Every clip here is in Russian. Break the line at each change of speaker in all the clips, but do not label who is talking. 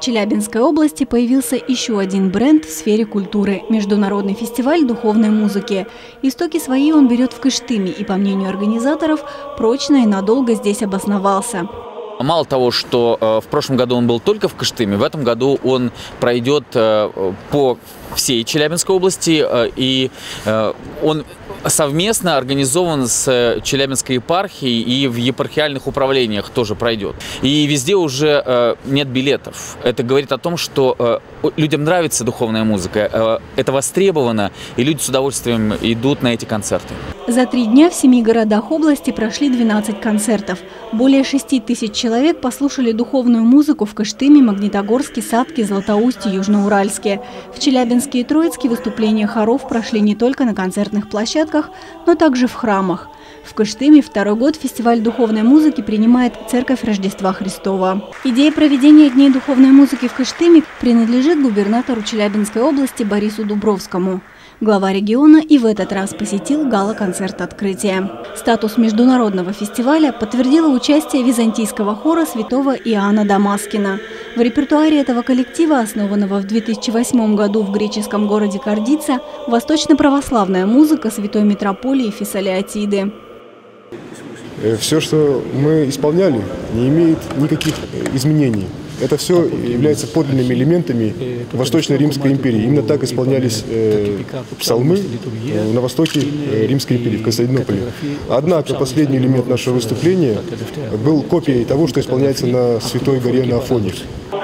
Челябинской области появился еще один бренд в сфере культуры – международный фестиваль духовной музыки. Истоки свои он берет в Кыштыме и, по мнению организаторов, прочно и надолго здесь обосновался.
Мало того, что в прошлом году он был только в Кыштыме, в этом году он пройдет по всей Челябинской области, и он совместно организован с Челябинской епархией и в епархиальных управлениях тоже пройдет. И везде уже нет билетов. Это говорит о том, что людям нравится духовная музыка, это востребовано, и люди с удовольствием идут на эти концерты.
За 3 дня в 7 городах области прошли 12 концертов. Более 6 тысяч человек послушали духовную музыку в Кыштыме, Магнитогорске, Сатке, Златоусте, Южноуральске. В Челябинске и Троицке выступления хоров прошли не только на концертных площадках, но также в храмах. В Кыштыме второй год фестиваль духовной музыки принимает Церковь Рождества Христова. Идея проведения Дней духовной музыки в Кыштыме принадлежит губернатору Челябинской области Борису Дубровскому. Глава региона и в этот раз посетил гала-концерт открытия. Статус международного фестиваля подтвердило участие византийского хора святого Иоанна Дамаскина. В репертуаре этого коллектива, основанного в 2008 году в греческом городе Кардица, восточно-православная музыка святой митрополии Фессалиотиды.
Все, что мы исполняли, не имеет никаких изменений. Это все является подлинными элементами Восточно-Римской империи. Именно так исполнялись псалмы на востоке Римской империи, в Константинополе. Однако последний элемент нашего выступления был копией того, что исполняется на Святой горе на Афоне.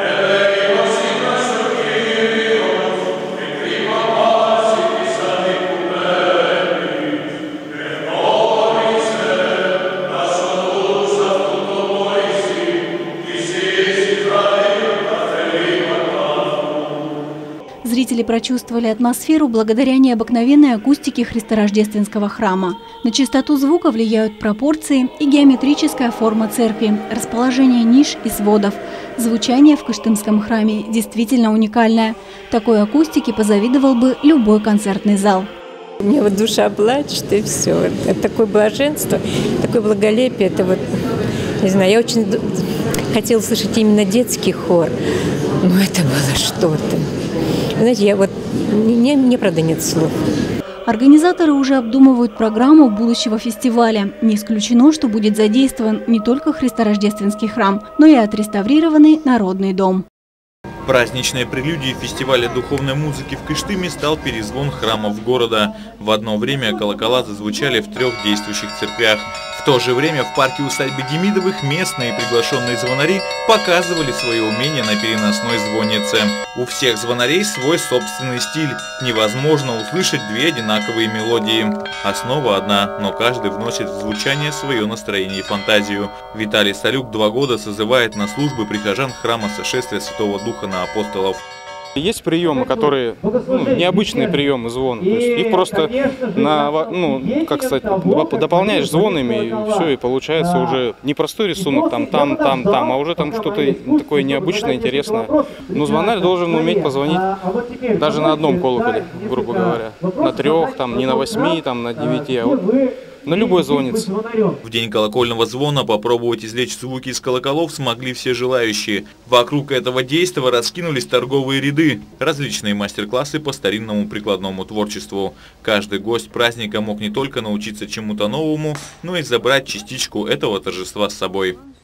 Зрители прочувствовали атмосферу благодаря необыкновенной акустике христорождественского храма. На чистоту звука влияют пропорции и геометрическая форма церкви, расположение ниш и сводов. Звучание в Кыштымском храме действительно уникальное. Такой акустике позавидовал бы любой концертный зал.
У меня вот душа плачет, и все. Это такое блаженство, такое благолепие. Это вот, не знаю, я очень хотела слышать именно детский хор, но это было что-то. Знаете, мне правда нет слов.
Организаторы уже обдумывают программу будущего фестиваля. Не исключено, что будет задействован не только христорождественский храм, но и отреставрированный народный дом.
Праздничной прелюдией фестиваля духовной музыки в Кыштыме стал перезвон храмов города. В одно время колокола зазвучали в 3 действующих церквях. В то же время в парке-усадьбе Демидовых местные приглашенные звонари показывали свое умение на переносной звоннице. У всех звонарей свой собственный стиль. Невозможно услышать 2 одинаковые мелодии. Основа одна, но каждый вносит в звучание свое настроение и фантазию. Виталий Салюк 2 года созывает на службы прихожан храма Сошествия Святого Духа на апостолов.
Есть приемы, которые необычные приемы звона. То есть их просто дополняешь звонами, и все, и получается уже не простой рисунок там, а уже там что-то такое необычное, интересное. Но звонарь должен уметь позвонить даже на 1 колоколе, грубо говоря. На 3, не на 8, на 9, а вот на любой звоннице.
В день колокольного звона попробовать извлечь звуки из колоколов смогли все желающие. Вокруг этого действа раскинулись торговые ряды, различные мастер-классы по старинному прикладному творчеству. Каждый гость праздника мог не только научиться чему-то новому, но и забрать частичку этого торжества с собой.